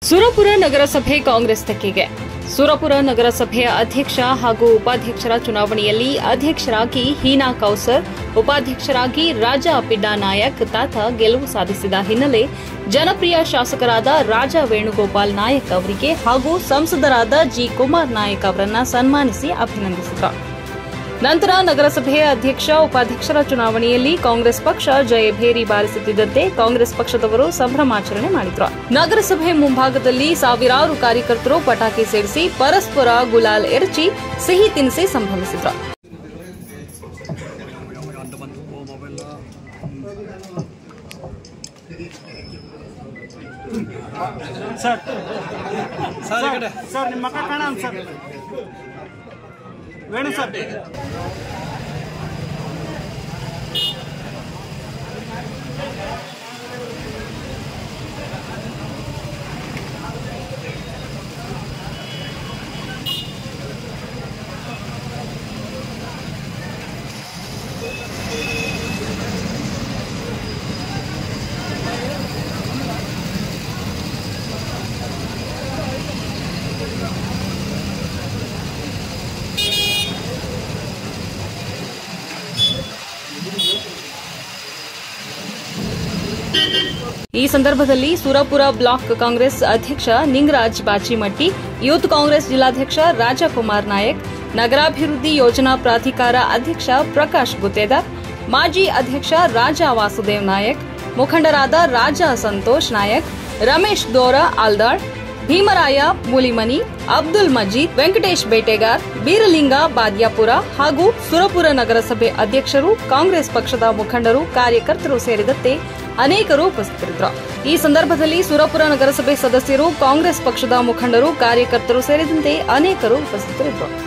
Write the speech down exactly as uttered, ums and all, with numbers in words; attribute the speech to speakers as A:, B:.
A: ಸುರಪುರ ನಗರಸಭೆ ಕಾಂಗ್ರೆಸ್ ತೆಕ್ಕೆಗೆ. ಸುರಪುರ ನಗರಸಭೆಯ ಅಧ್ಯಕ್ಷ ಹಾಗೂ ಉಪಾಧ್ಯಕ್ಷರ ಚುನಾವಣೆಯಲ್ಲಿ ಅಧ್ಯಕ್ಷರಾಗಿ ಹೀನಾ ಕೌಸರ್, ಉಪಾಧ್ಯಕ್ಷರಾಗಿ ರಾಜಾ ಪಿಡ್ಡಾ ನಾಯಕ್ ತಾತ ಗೆಲುವು ಸಾಧಿಸಿದ ಹಿನ್ನೆಲೆ ಜನಪ್ರಿಯ ಶಾಸಕರಾದ ರಾಜಾ ವೇಣುಗೋಪಾಲ್ ನಾಯಕ್ ಅವರಿಗೆ ಹಾಗೂ ಸಂಸದರಾದ ಜಿ ಕುಮಾರ್ ನಾಯಕ್ ಅವರನ್ನು ಸನ್ಮಾನಿಸಿ ಅಭಿನಂದಿಸಿದರು. ನಂತರ ನಗರಸಭೆಯ ಅಧ್ಯಕ್ಷ ಉಪಾಧ್ಯಕ್ಷರ ಚುನಾವಣೆಯಲ್ಲಿ ಕಾಂಗ್ರೆಸ್ ಪಕ್ಷ ಜಯಭೇರಿ ಬಾರಿಸುತ್ತಿದ್ದಂತೆ ಕಾಂಗ್ರೆಸ್ ಪಕ್ಷದವರು ಸಂಭ್ರಮಾಚರಣೆ ಮಾಡಿದರು. ನಗರಸಭೆ ಮುಂಭಾಗದಲ್ಲಿ ಸಾವಿರಾರು ಕಾರ್ಯಕರ್ತರು ಪಟಾಕಿ ಸಿಡಿಸಿ ಪರಸ್ಪರ ಗುಲಾಲ್ ಎರಚಿ ಸಿಹಿ ತಿನಿಸಿ ಸಂಭ್ರಮಿಸಿದರು.
B: ಸರ್ ಸರ್ ಸರ್ ನಿಮ್ಮ ಮಕ್ಕ ಕಾಣ ಸರ್ ವೇಣು ಸರ್
A: ಈ ಸಂದರ್ಭದಲ್ಲಿ ಸುರಪುರ ಬ್ಲಾಕ್ ಕಾಂಗ್ರೆಸ್ ಅಧ್ಯಕ್ಷ ನಿಂಗರಾಜ್ ಬಾಚಿಮಟ್ಟಿ, ಯೂತ್ ಕಾಂಗ್ರೆಸ್ ಜಿಲ್ಲಾಧ್ಯಕ್ಷ ರಾಜಕುಮಾರ್ ನಾಯಕ್, ನಗರಾಭಿವೃದ್ಧಿ ಯೋಜನಾ ಪ್ರಾಧಿಕಾರ ಅಧ್ಯಕ್ಷ ಪ್ರಕಾಶ್ ಗುತ್ತೇದಾರ್, ಮಾಜಿ ಅಧ್ಯಕ್ಷ ರಾಜಾ ವಾಸುದೇವ್ ನಾಯಕ್, ಮುಖಂಡರಾದ ರಾಜಾ ಸಂತೋಷ್ ನಾಯಕ್, ರಮೇಶ್ ದೋರಾ ಆಲ್ದಾಳ್, ಭೀಮರಾಯ ಮೂಲಿಮನಿ, ಅಬ್ದುಲ್ ಮಜೀದ್, ವೆಂಕಟೇಶ್ ಬೇಟೆಗಾರ್, ಬೀರಲಿಂಗ ಬಾದ್ಯಾಪುರ ಹಾಗೂ ಸುರಪುರ ನಗರಸಭೆ ಅಧ್ಯಕ್ಷರು, ಕಾಂಗ್ರೆಸ್ ಪಕ್ಷದ ಮುಖಂಡರು, ಕಾರ್ಯಕರ್ತರು ಸೇರಿದಂತೆ ಅನೇಕರು ಉಪಸ್ಥಿತರಿದ್ದರು. ಈ ಸಂದರ್ಭದಲ್ಲಿ ಸುರಪುರ ನಗರಸಭೆ ಸದಸ್ಯರು, ಕಾಂಗ್ರೆಸ್ ಪಕ್ಷದ ಮುಖಂಡರು, ಕಾರ್ಯಕರ್ತರು ಸೇರಿದಂತೆ ಅನೇಕರು ಉಪಸ್ಥಿತರಿದ್ದರು.